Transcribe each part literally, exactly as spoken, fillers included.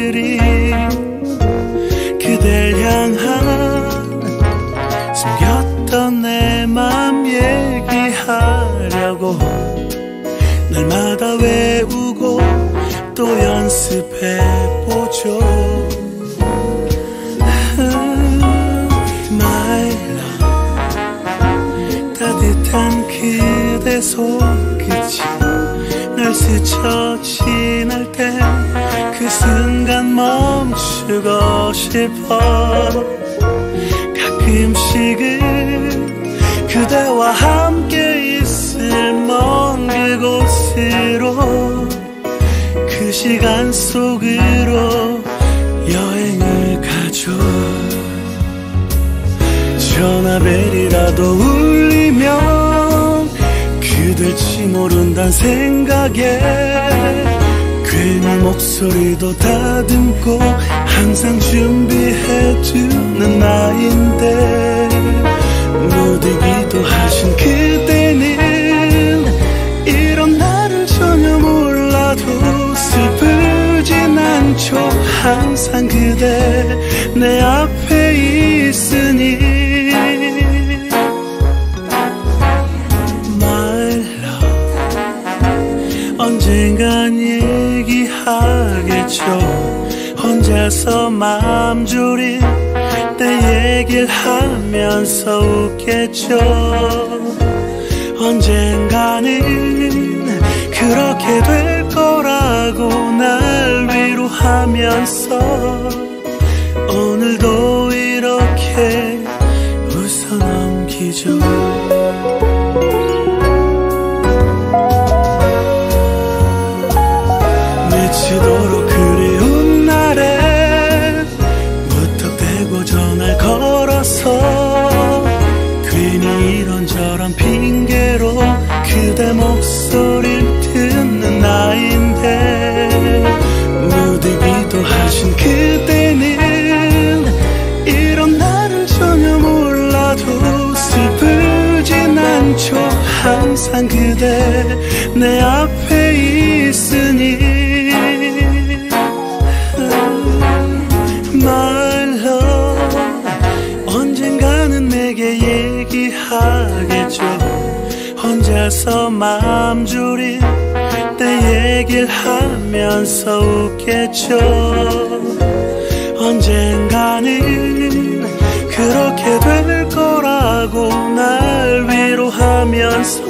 말들이 그댈 향한 숨겼던 내 맘 얘기하려고 날마다 외우고 또 연습해보죠. My love, 따뜻한 그대 손끝이 날 스쳐 지날 때 그 순간 멈추고 싶어. 가끔씩은 그대와 함께 있을 먼 그곳으로 그 시간 속으로 여행을 가죠. 전화벨이라도 울리면 그댈지 모른단 생각에 괜히 목소리도 다듬고 항상 준비해두는 나인데 무디기도 하신 그때는 이런 나를 전혀 몰라도 슬프진 않죠. 항상 그대 내 앞에 있으니. My love, 언젠간 얘기하겠죠. 혼자서 맘 졸인 내 얘기를 하면서 웃겠죠. 언젠가는 그렇게 될 거라고 날 위로하면서 오늘도 이렇게 웃어 넘기죠. 미치도록 그리운 날에 무턱대고 전화를 걸어서 괜히 이런저런 핑계로 그대 목소리를 듣는 나인데 무디기도 하신 그때는 이런 나를 전혀 몰라도 슬프진 않죠. 항상 그대 내 앞에 있으니. My love, 언젠가는 내게 얘기하겠죠. 혼자서 맘 졸인 내 얘기를 하면서 웃겠죠. 언젠가는 그렇게 될 거라고 날 위로하면서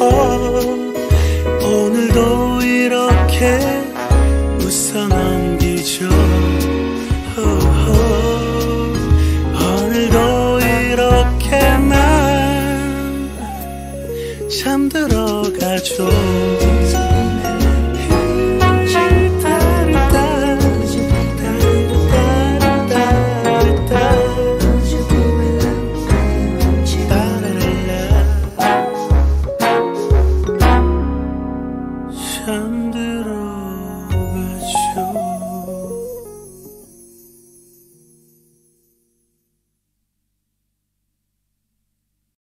오늘도 이렇게 웃어 넘기죠. 오늘도 이렇게 난 잠들어가죠.